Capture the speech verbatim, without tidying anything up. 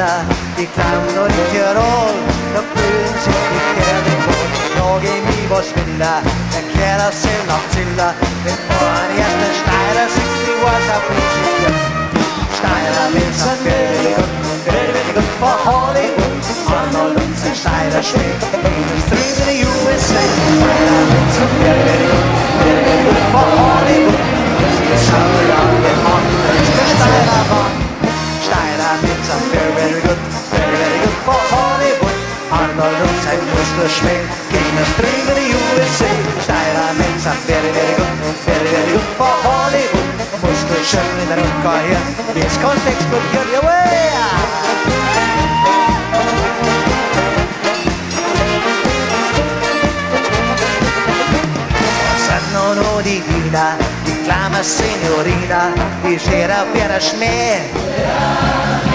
Villa, die Klamm und Tirol, da fühlen sich die Kerle wohl. Noch im Ibersvilla, der Kerl sind nach Zilla, bevor ein erster Steirer singt, die was auf Musik. Steirer will sein very good, very, very good for Hollywood. Arnold und sein Steirer schmeckt, Venus Dreams in the U S A. Steirer will sein very, very good, very, very good for Hollywood. Das schaut er an den Mann, der ist der Steirer Mann. Steirer will sein very, very good, very, very good for Hollywood. Arnold und sein Muster schmeckt, Venus Dreams in the U S A. Steirer will sein very, very good, very, very good for Hollywood. Musst du schön in der Ruka hier, jetzt kannst du explodieren, jawohl! Sanno di Villa, die Klammer Signorina, die Schere auf ihrer Schmäh.